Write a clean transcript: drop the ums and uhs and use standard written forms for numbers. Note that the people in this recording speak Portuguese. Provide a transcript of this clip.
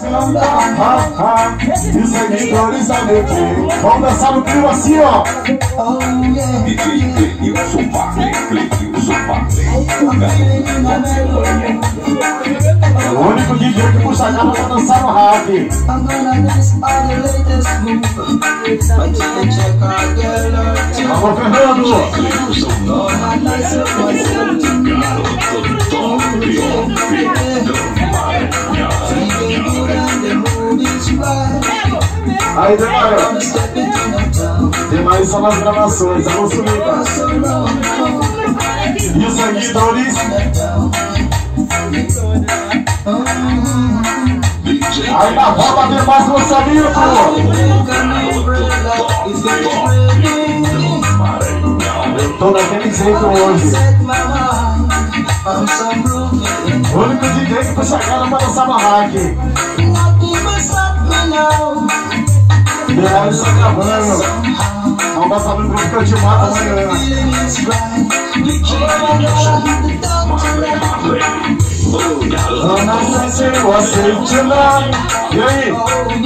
E os seguidores a meter. Vamos dançar no clima assim, ó. DJ Cleilson Farley, Cleilson Farley. É o único DJ que puxa a cama pra dançar no rap. Alô, Fernando! Aí, demais só nas gravações, alô, Sumica. E os seguidores? Aí na volta tem mais lançamento. Eu tô daquele jeito hoje. O único DJ que puxa a cara pra dançar no hack. Demais só gravando. Vamos passar no grupo que eu te mato amanhã. Dona Sete, você te dá. E aí?